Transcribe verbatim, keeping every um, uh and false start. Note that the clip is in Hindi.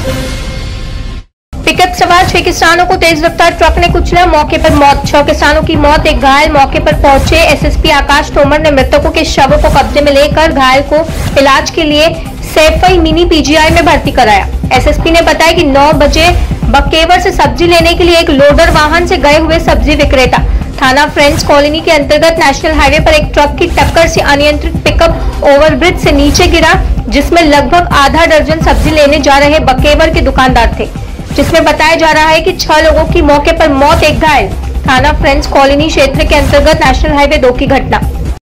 पिकअप सवार छह किसानों को तेज रफ्तार ट्रक ने कुचला, मौके पर मौत। छह किसानों की मौत, एक घायल। मौके पर पहुंचे एसएसपी आकाश तोमर ने मृतकों के शवों को कब्जे में लेकर घायल को इलाज के लिए सैफई मिनी पीजीआई में भर्ती कराया। एसएसपी ने बताया कि नौ बजे बकेवर से सब्जी लेने के लिए एक लोडर वाहन से गए हुए सब्जी विक्रेता थाना फ्रेंड्स कॉलोनी के अंतर्गत नेशनल हाईवे पर एक ट्रक की टक्कर से अनियंत्रित पिकअप ओवरब्रिज से नीचे गिरा, जिसमें लगभग आधा दर्जन सब्जी लेने जा रहे बकेवर के दुकानदार थे, जिसमें बताया जा रहा है कि छह लोगों की मौके पर मौत, एक घायल। थाना फ्रेंड्स कॉलोनी क्षेत्र के अंतर्गत नेशनल हाईवे दो की घटना।